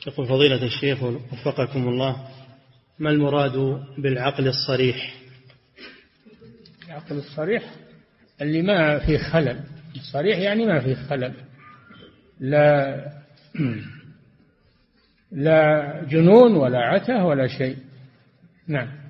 يقول فضيلة الشيخ وفقكم الله، ما المراد بالعقل الصريح؟ العقل الصريح اللي ما فيه خلل. الصريح يعني ما فيه خلل، لا جنون ولا عته ولا شيء. نعم.